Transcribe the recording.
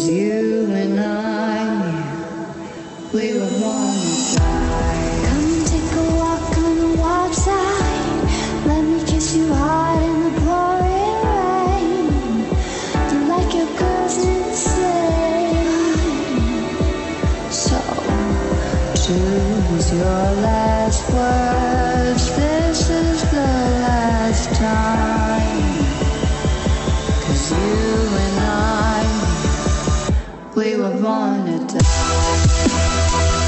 'Cause you and I, we were born to die. Come take a walk on the wild side. Let me kiss you hard in the pouring rain. Do like your girls insane. So choose your last words. This is the last time. 'Cause you and I, we were born to die.